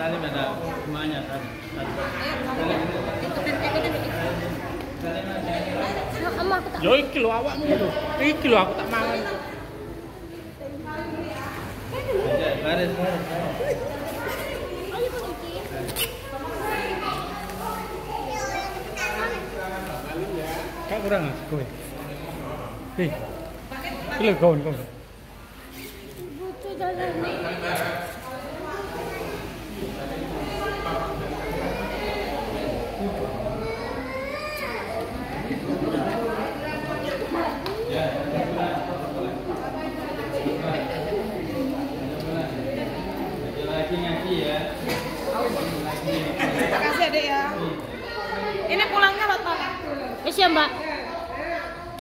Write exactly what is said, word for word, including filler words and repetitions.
Salim ada semuanya kan. Ikutin, ikutin. Ama aku tak. Yo iki lho awakmu lho. Iki lho aku tak mangan. Baris, baris. Kak kurang ah, kowe. Hei. Iki lho kawan kawan. Butuh jalan. Terima kasih Adik ya. Ini pulangnya batal. Wis ya, Mbak.